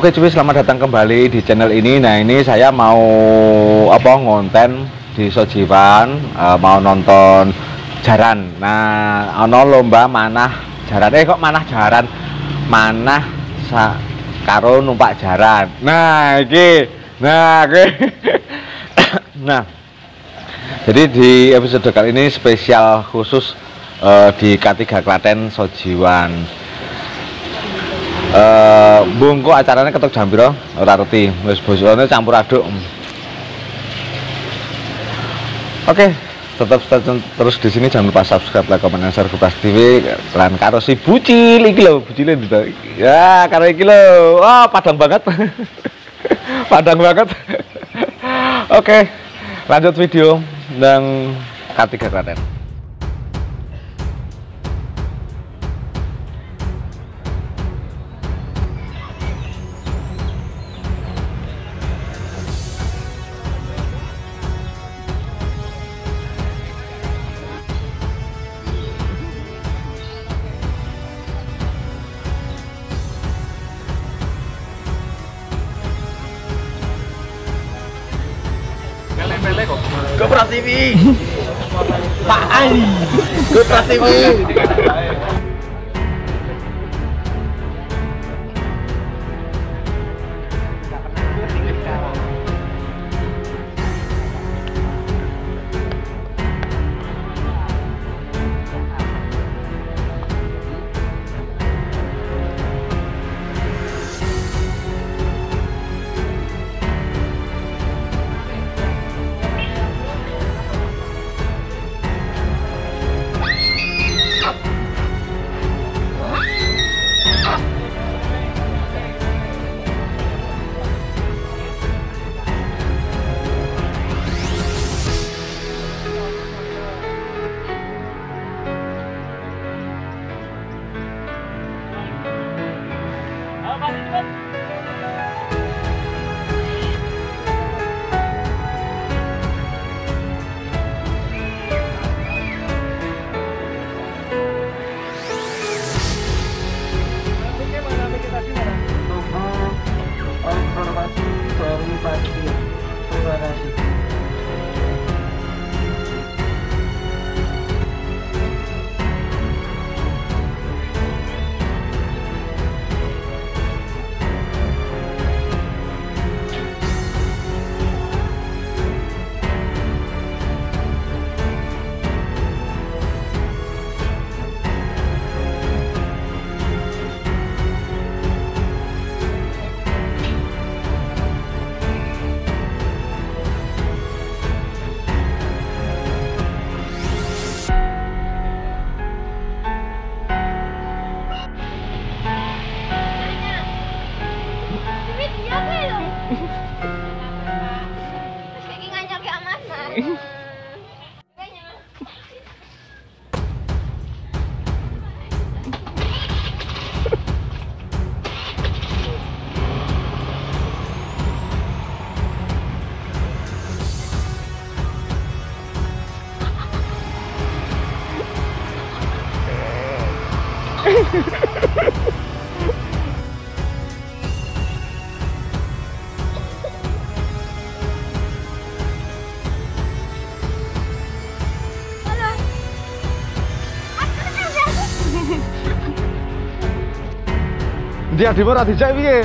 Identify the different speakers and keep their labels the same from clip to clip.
Speaker 1: Oke cuy, selamat datang kembali di channel ini. Nah ini saya mau ngonten di Sojiwan, mau nonton jaran. Nah ono lomba manah jaran. Kok manah jaran? Manah karo numpak jaran. Nah iki. Nah jadi di episode kali ini spesial khusus di K3 Klaten Sojiwan. Bungku acaranya ketok jam piro ora ngerti, wis bosone campur aduk. Oke, tetap stay tune terus di sini, jangan lupa subscribe, like, comment, dan share Kupas TV lan karo si Bucil iki lho, Bucile ndito. Ya, karo iki lho. Wah, padang banget. Padang banget. Oke, lanjut video dan K3 Klaten.
Speaker 2: Kupas TV. Pak Ali. Kupas TV.
Speaker 1: Dia di mana dijak piye?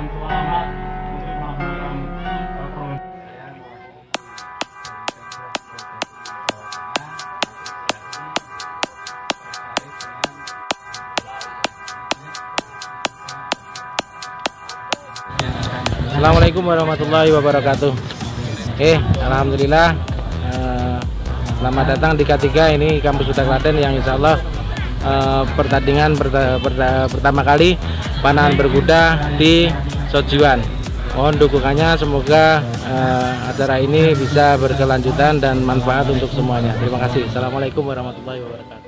Speaker 2: salam selamat untuk program
Speaker 3: Assalamualaikum warahmatullahi wabarakatuh. Oke, alhamdulillah. Selamat datang di K3 ini kampus Uda Klaten yang insya Allah pertandingan pertama kali panahan berkuda di Sojiwan. Mohon dukungannya, semoga acara ini bisa berkelanjutan dan manfaat untuk semuanya. Terima kasih. Assalamualaikum warahmatullahi wabarakatuh.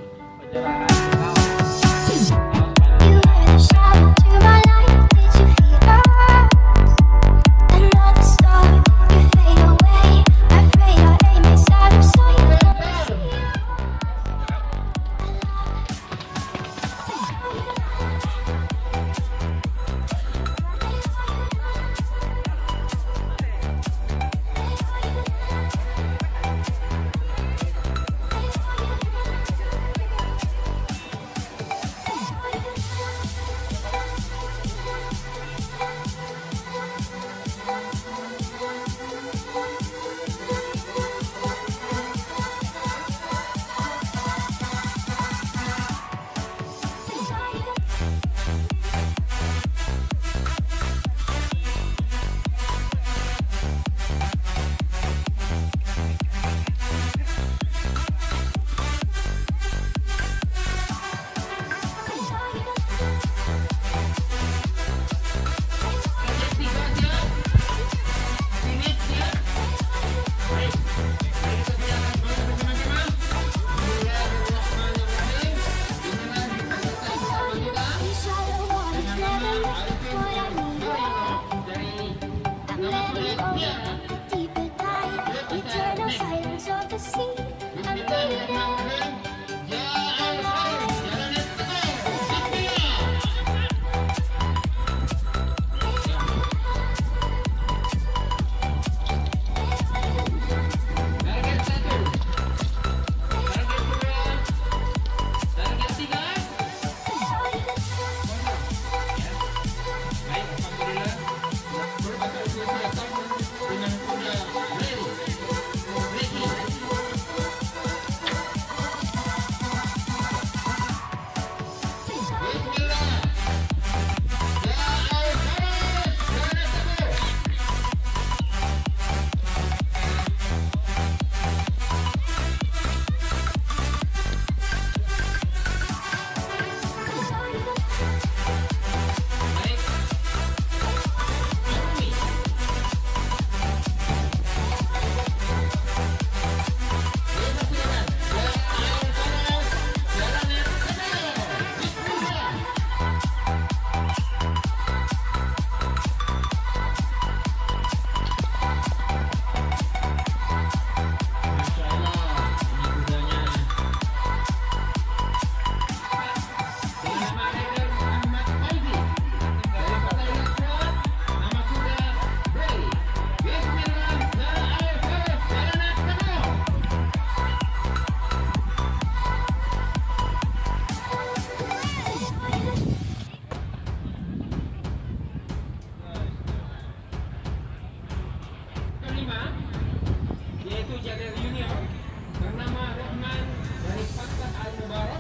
Speaker 2: Yaitu Jader Junior bernama Rahman dari Fathah Al Mubarak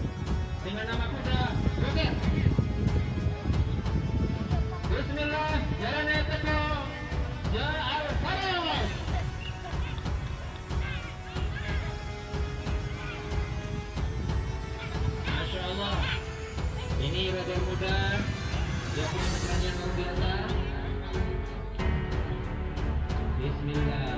Speaker 2: dengan nama kuda Joget. Bismillah, jalan teko, ya al-falah. Masya Allah, ini rider muda, dia punya keterangan yang luar biasa. Bismillah.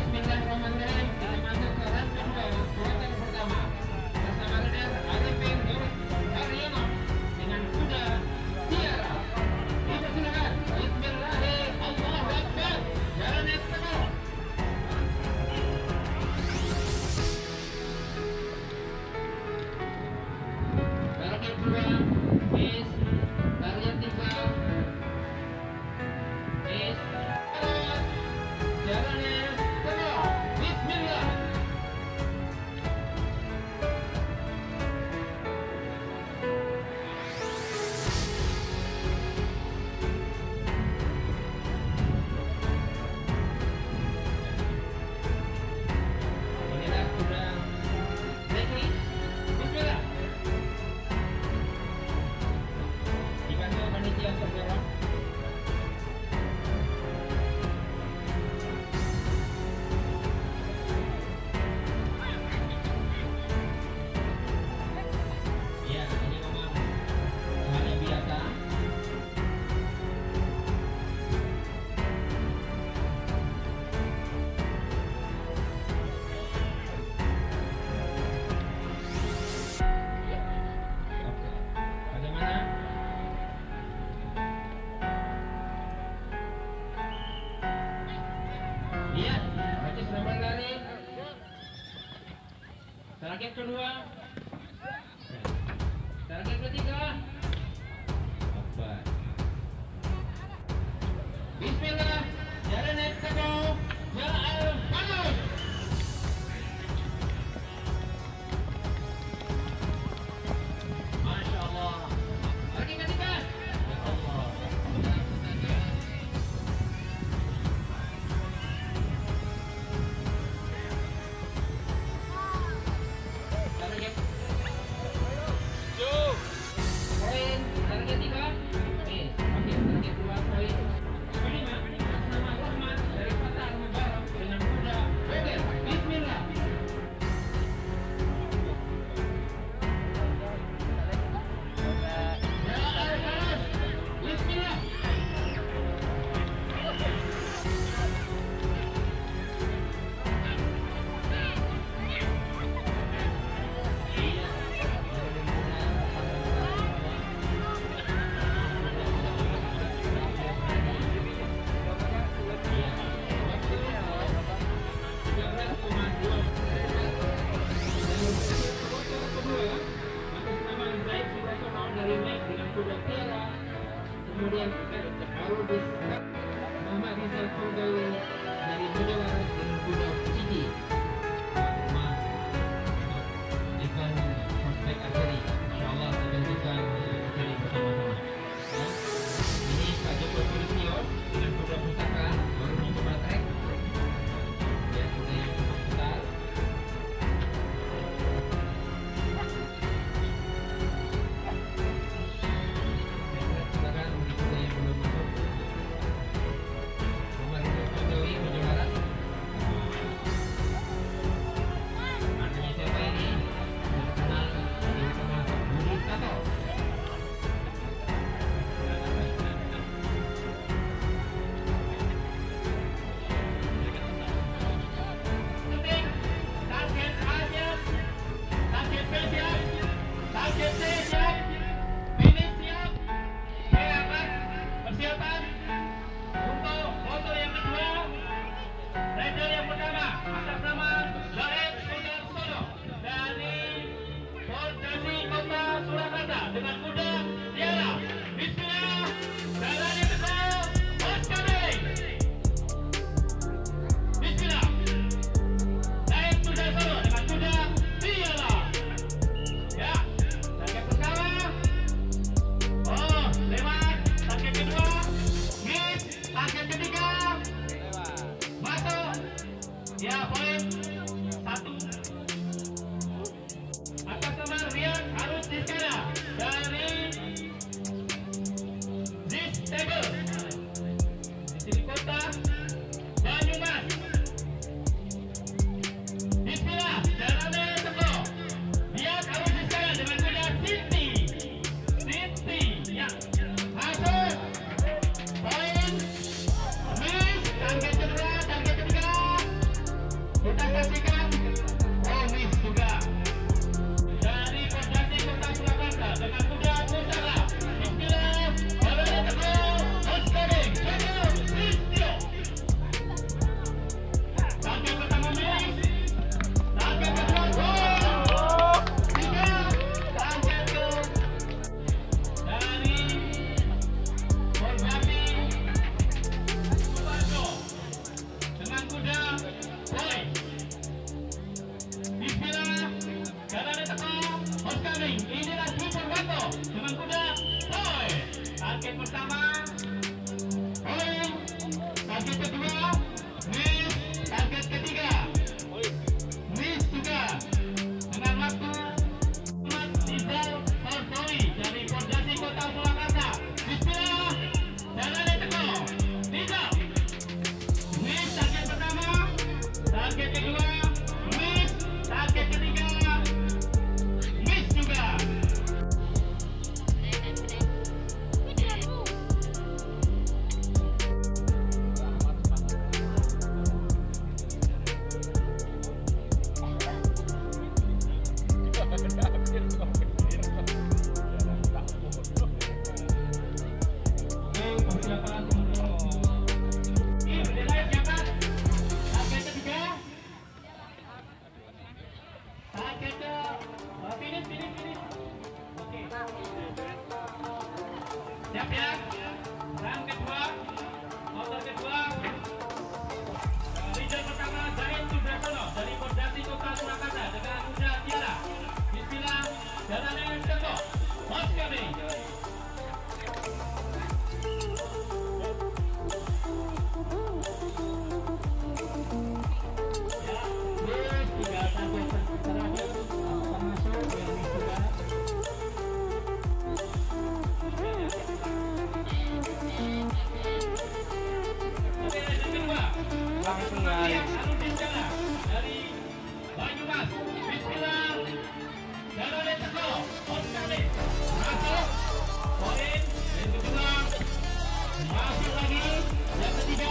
Speaker 2: Bismillahirrahmanirrahim. Kita masuk ke round kedua, kuarter pertama. Bersama rider Arifin Target 2, Miss. Target 3, Miss. Jalannya, tengok. Bismillah. Inilah sudah ready. Bismillah. Dibantu panitia untuk dorong. Ya, ini memang hal yang biasa. Oke. Bagaimana? Lihat, proses nomor lari. Target kedua. Target ketiga. Akbar. Bismillah. Jalan naik teguh. Jalan manus. Masya Allah. Lagi ketiga. Ya Allah. Target. Poin. Target 3. Oke. Target 2 poin. Kelima. Atas nama Rahman dari Fatah Al-Mubarak dengan kuda Bebel. Bismillah. Jalan manus. Bismillah. Kemudian baru disebut Muhammad Rizal Faudawi dari Mujawarat dengan kuda Cidi. Rumah event prospek archery. InsyaAllah kita tentukan archery bersama-sama. Ya. Ini Pak Joko Sulistyo dengan kuda pustaka baru mencoba trek. Ya, kuda yang cukup besar. Silakan untuk kuda yang belum masuk. Nomor Rizal Faudawi Mujawarat. pertama, poin. Target kedua, miss. Target ketiga, miss juga. Dengan waktu Rizal Tortori dari Pondasi Kota Surakarta. Bismillah, jalan teko. Rizal, miss target pertama, target kedua, miss. Target ketiga, miss juga. Siap ya? Dan kedua, motor kedua, leader pertama Zain Sudarsono dari Pondasi Kota Surakarta dengan Bunda Tiara. Bismillah, jalannya teko. Hot coming. Ya, terus tinggal target terakhir termasuk yang juga. Langsung dari Banyumas. Bismillah, jalan teko. Masuk, poin. Yang kedua, masuk lagi. Yang ketiga,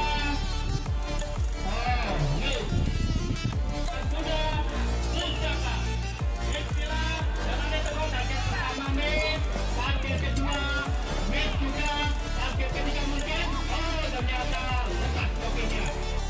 Speaker 2: miss. Dan sudah selesai. Bismillah, jalan teko. Target pertama miss, target kedua miss juga, target ketiga mungkin. Ternyata lepas kopinya.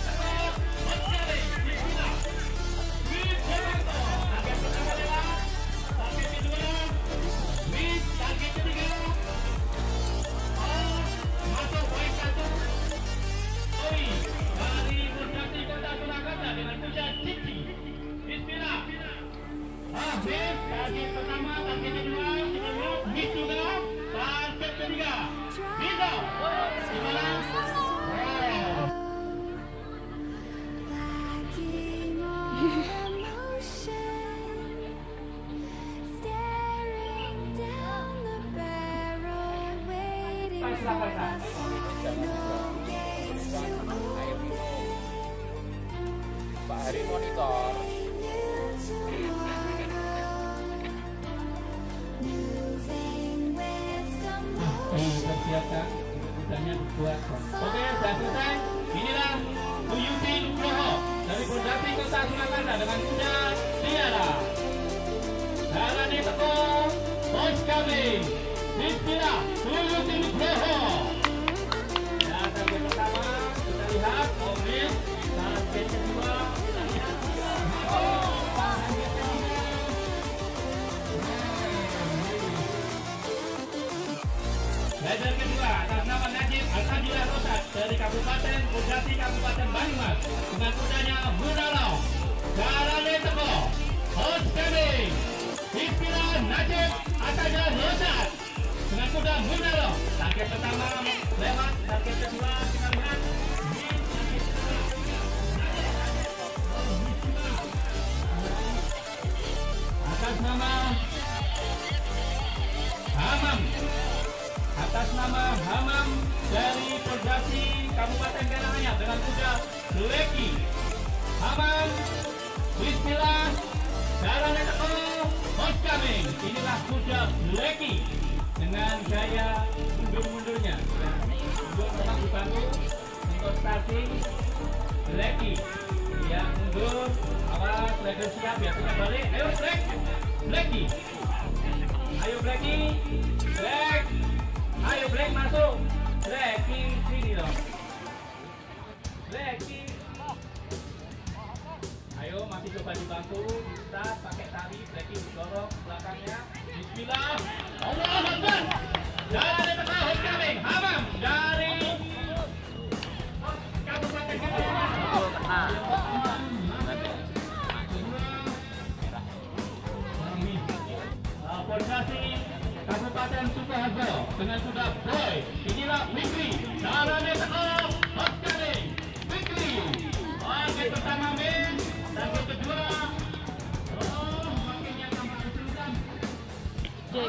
Speaker 2: Target pertama, target kedua, miss juga, target ketiga, bisa. Gimana?
Speaker 4: Pak Hari monitor.
Speaker 2: Tersiapkan kudanya dibuat. Oke, sudah selesai. Inilah Uyuti Nugroho dari Pondasi Kota Surakarta dengan kuda Tiara. Jalan teko, bos kami. Bismillah, Uyuti Nugroho. Ya, target pertama kita lihat, mobil. Target kedua kita lihat. Rider kedua atas nama Najib Alhamdulillah Rosat dari Kabupaten Pondasi Kabupaten Banyumas dengan kudanya Munalo. Jalannya teko, host coming. Bismillah, Najib Alhamdulillah Rosat dengan kuda Munalo. Target pertama lewat, target kedua kita lihat. Atas nama Hamam. Atas nama Hamam dari Pondasi Kabupaten Karanganyar dengan kuda Leki. Hamam, bismillah, jalannya teko, hot coming. Inilah kuda Leki dengan gaya mundur-mundurnya. Mundur memang dibantu untuk starting Leki. Ya, mundur, awas, rider siap, biasanya balik. Ayo, Leki. Ayo, Leki. Ayo Black masuk. Blacky sini dong. Blacky. Ayo masih coba dibantu. Bisa pakai tali. Blacky didorong belakangnya. Bismillah. Allah Akbar. Jalan tengah hot coming. Hamam dari Kabupaten Pondasi Kabupaten Sukoharjo dengan kuda Boy. Inilah Fikri. Jalannya teko. Hoskari. Fikri. Target pertama Min. Target kedua. Oh, makin yang tambah kesulitan. Cek.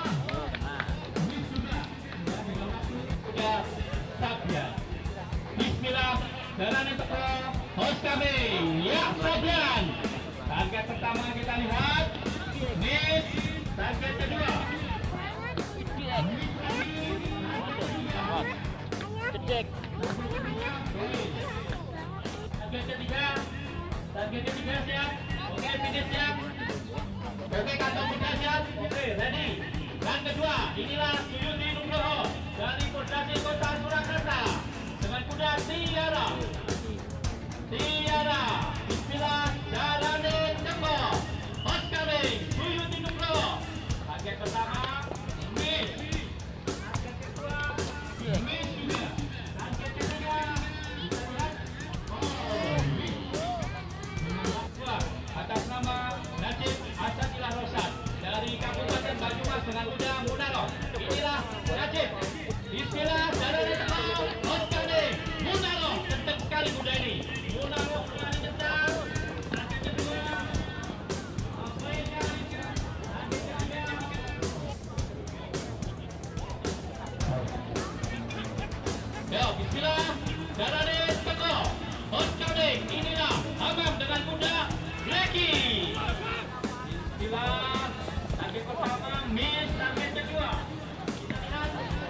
Speaker 2: Sudah Sabia. Bismillah. Jalannya teko. Hoskari. Ya, Sofian. Target pertama kita lihat. Miss. Target kedua. Cek. Target ketiga siap. Oke, finish siap. Oke, kantong tiga siap. Oke, ready. Dan kedua, inilah Suyuti Nugroho dari Koordinasi Kota Surakarta dengan kuda Tiara. Tiara. Bismillah. Jalane Teko. Hoskari. Suyuti Nugroho. Target pertama. Miss. Target kedua. Miss juga. Target ketiga. Atas nama Najib Asadilah Rosan dari Kabupaten Banyumas dengan kuda Munaro. Inilah Najib. Bismillah. Jalannya teko. Hoskari. Munaro. Kencang sekali kuda ini. Munaro kembali kencang. Target kedua. Ya, bismillah. Jalannya teko. Hoskari. Inilah Hamam dengan kuda Blacky. Bismillah. Target pertama Miss. Target kedua. Kita lihat.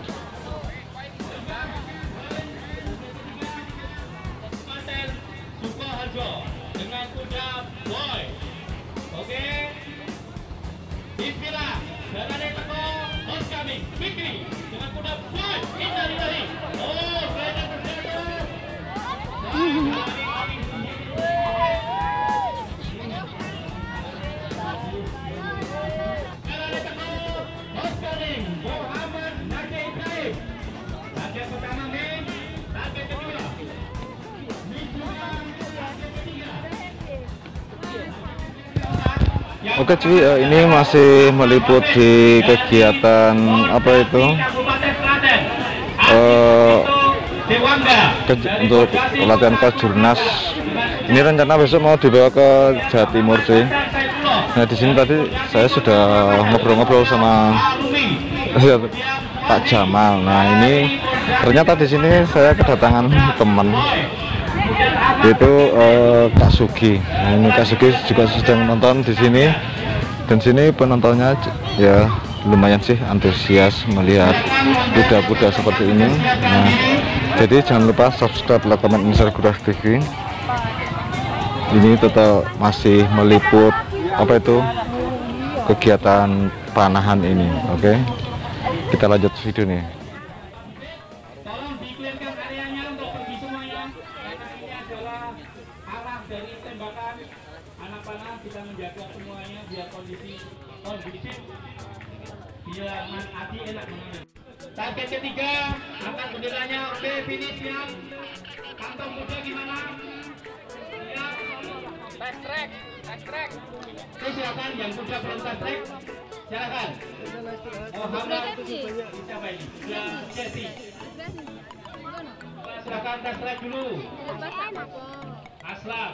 Speaker 2: Kabupaten Sukoharjo dengan kuda Boy. Oke. Bismillah. Jalannya teko. Hoskari. Fikri dengan kuda Boy. Innalillahi. Oh, banyak terjadi. Jalannya teko. Hoskari. Muhammad Nabi Ibrahim. Target pertama Min. Target kedua. Min juga. Target ketiga.
Speaker 1: Oke cuy, ini masih meliput di kegiatan apa itu untuk latihan Kajurnas. Ini rencana besok mau dibawa ke Jawa Timur cuy. Nah di sini tadi saya sudah ngobrol-ngobrol sama Pak Jamal. Nah ini ternyata di sini saya kedatangan teman, yaitu Kak Sugi. Nah ini Kak Sugi juga sedang nonton di sini, dan sini penontonnya ya lumayan sih antusias melihat kuda-kuda seperti ini. Nah jadi jangan lupa subscribe, like, comment, share Kudas TV. Ini tetap masih meliput apa itu kegiatan panahan ini. Oke, kita lanjut video nih.
Speaker 2: Tolong diklirkan areanya untuk pergi semuanya, karena ini adalah arah dari tembakan anak panah. Kita menjaga semuanya biar kondisi kondusif, biar Mas Adi enak menang. Target ketiga, angkat benderanya. Oke, finish siap. Kantong kuda gimana? Siap. Fast track, fast track. Oke, silakan yang kuda belum fast track. Silakan. Oh, Hamdan. Siapa ini? Ya, Jesse. Silakan fast track dulu. Aslam.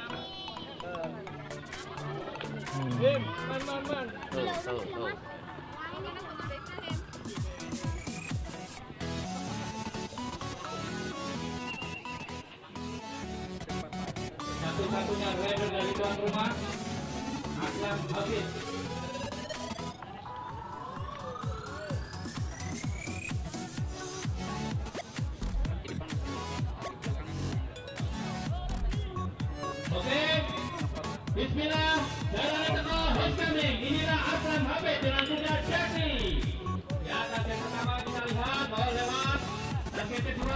Speaker 2: Man. Satu-satunya rider dari tuan rumah, Aslam Hafiz. Oke, bismillah, jalan teko, Hoskari. Inilah Aslam Hafiz dengan kuda Jesse. Ya, target pertama kita lihat, bawah lewat. Target kedua.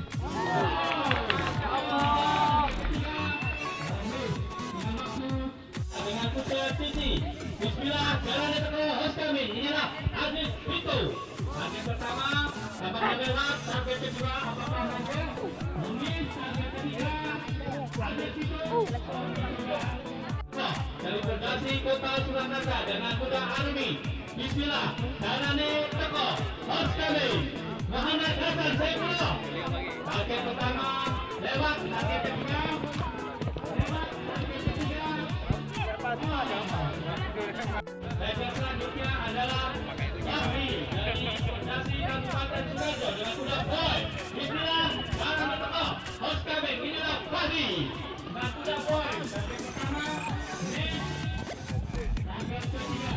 Speaker 2: Dengan kuda Titi. Bismillah, jalan teko, Hoskari. Inilah Aziz Vito. Target pertama, apakah lewat? Target kedua, apakah mampu? Mungkin target ketiga. Dari Koordinasi Kota Surakarta dengan kuda Arumi.
Speaker 5: Bismillah. Darane teko. Hos kami. Muhammad Hasan Saifullah. Target pertama lewat, target kedua lewat, target ketiga. Target selanjutnya adalah Yahri dari Fondasi Kabupaten Sidoarjo dengan kuda boy. Bismillah. Darane teko. Hos kami. Inilah Fahri. Dengan kuda boy. Target pertama. Target ketiga.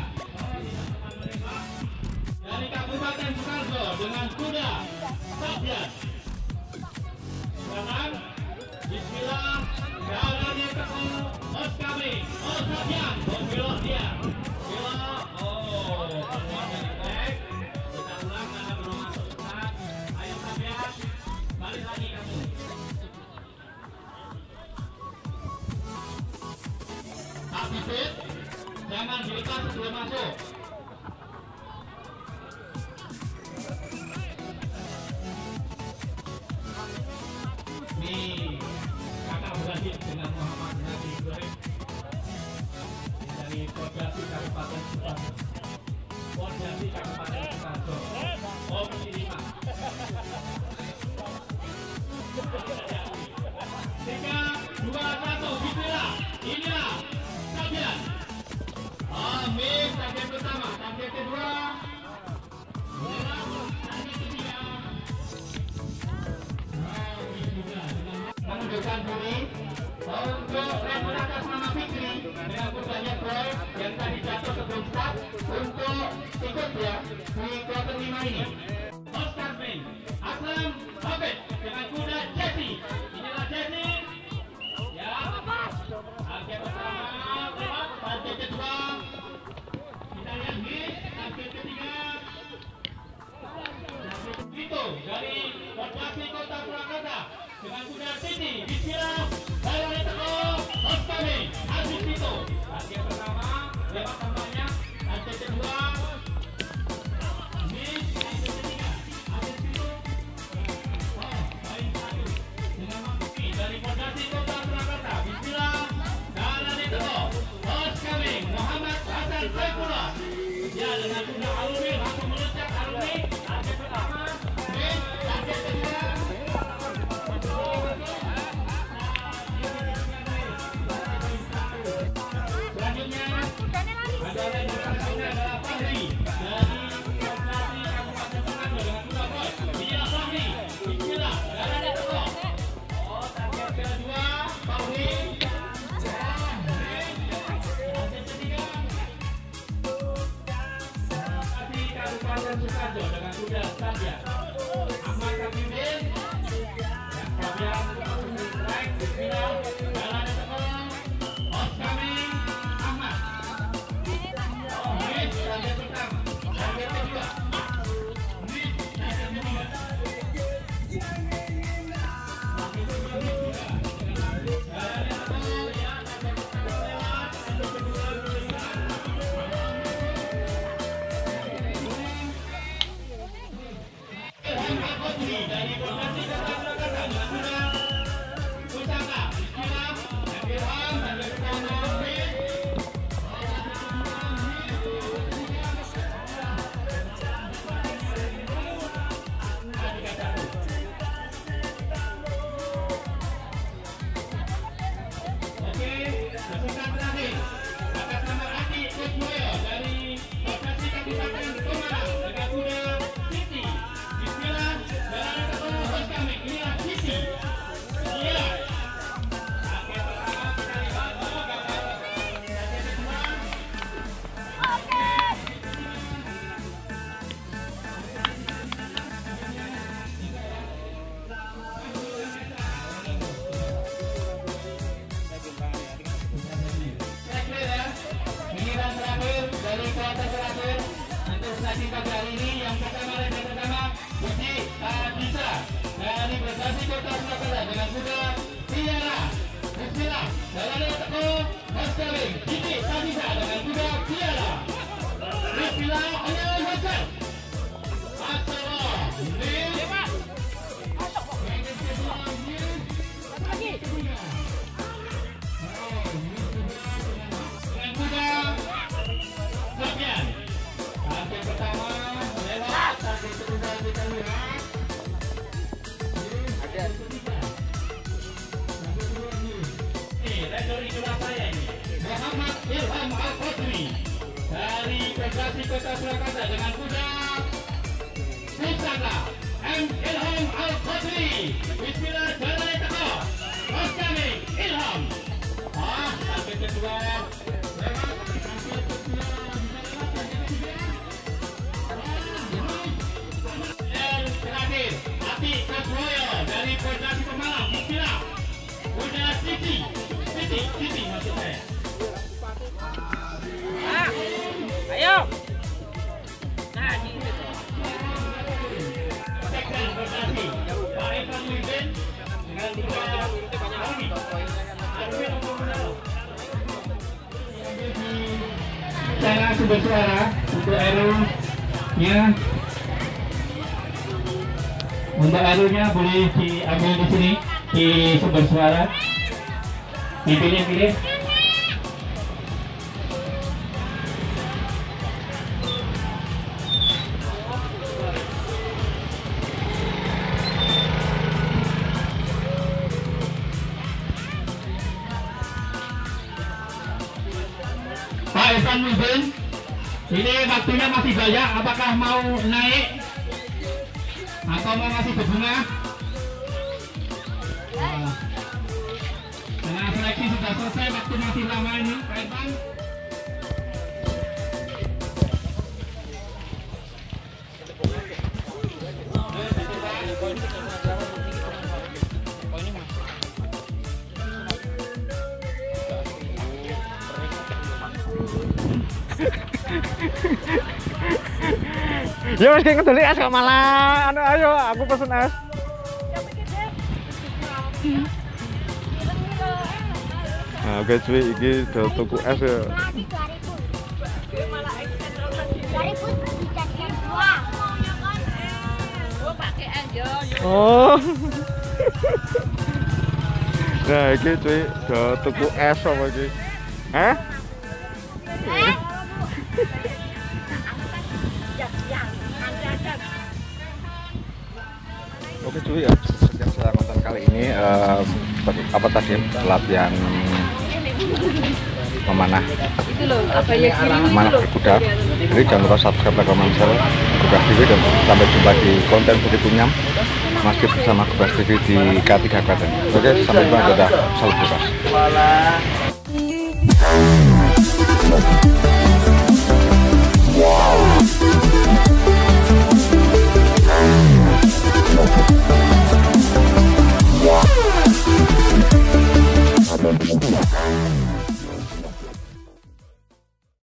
Speaker 5: Dari Kabupaten Sidoarjo dengan kuda Sabyan. Sekarang Bismillah. Jalannya teko. Hos kami. Oh Sabyan. Oh belok dia. Belok. Oh keluar dari back. Kita ulang karena belum masuk start. Ayo Sabyan. Balik lagi kamu. Tapi fit. Jangan dilepas sebelum masuk. Nih, kakak berhasil dengan Muhammad Nabi Ibrahim dari Fondasi Kabupaten Sidoarjo. Fondasi Kabupaten Sidoarjo. Komisi 5. 3, 2, 1, bismillah. Inilah Sabyan. Amin. Target pertama, target kedua. Target ketiga. Menunjukkan diri untuk rekor atas nama Fikri dengan kudanya Boy yang tadi jatuh sebelum start untuk ikut ya di kloter 5 ini. Oscar Bin, Aslam Habib dengan kuda Jesse. Inilah Jesse. Ya, target pertama lewat, target kedua. Kita lihat hit, target ketiga. Itu dari Fondasi Kota Surakarta dengan kuda Siti. Bismillah. Darane teko. Hos kami. Aziz Tito. Target pertama lewat tambahnya. Target kedua. Miss. Target ketiga. Aziz Tito. Oh, baik sekali. Dengan Mampi dari Fondasi Kota Surakarta. Bismillah. Darane teko. Hos kami. Muhammad Hasan Saifullah. Ya, dengan kuda Alumi langsung meloncat Alumi. Target pertama. Miss. Target kedua. Selanjutnya adalah Fahri dari Fondasi Kabupaten Sidoarjo dengan kuda boy. Inilah Fahri. Bismillah. Darane teko. Oh, target kedua Fahri. Target ketiga Fondasi Kabupaten Sidoarjo dengan kuda Sabyan. Ahmad Kamidin. Sabyan strike. Bismillah. Darane teko. Hos kami. Ahmad. Oh, miss. Target pertama. Target kedua. Miss. Target ketiga. Darane teko. Ya, target pertama lewat. Target kedua lewat. Ilham Al-Qadri dari Fondasi Kota Surakarta dengan kuda Pusaka. Bismillah. Ilham target pertama. Miss. Oke, pasukan terakhir atas nama Adi Kusmoyo dari Fondasi Kabupaten Semarang dengan kuda Siti. Bismillah. Darane teko. Hos kami. Inilah Siti. Iya. Target pertama kita lihat. Oh, gagal. Target kedua. Terakhir ya. Giliran terakhir dari kloter terakhir untuk sesi pagi hari ini yang pertama Budi Adisa dari Fondasi Kota Surakarta dengan kuda Tiara. Bismillah. Darane teko. Hos kami. Budi Adisa dengan kuda Tiara. Bismillah. Allahu Akbar. Masyaallah. Lewat. Dengan kuda Sabyan. Rekor idola saya ini Muhammad Ilham Al-Qadri dari Federasi Kota Surakarta dengan kuda Pusaka M. Ilham Al-Qadri. Bismillah, jalan teko. Mas kami Ilham. Sampai kedua. Dan terakhir Ati Kaswoyo dari Federasi Pemalang. Bismillah. Udah Siti maksud saya.
Speaker 4: Ayo. Nah, gitu.
Speaker 5: Sekjen Federasi Pak Evan Wiben dengan dua Arwi. Cara sumber suara untuk RU-nya. Untuk RU-nya boleh diambil di sini di sumber suara. Dipilih-pilih. Pak Evan Wiben, ini waktunya masih banyak. Apakah mau naik atau mau masih berbunga? Nah, seleksi sudah selesai, waktu masih lama ini, Pak Evan.
Speaker 1: Ya mas kayak ngedoli es kok malah ayo aku pesen es. Nah, oke cuy, ini udah tuku es ya. Oh. Nah, ini cuy, udah tuku es apa ini? Hah? Oke cuy ya, yang saya konten kali ini apa tadi latihan memanah berkuda. Jadi jangan lupa subscribe, like, comment, share Gubras TV dan sampai jumpa di konten berikutnya masih bersama Gubras TV di K3 Klaten. Oke, sampai jumpa, dadah, salam Gubras.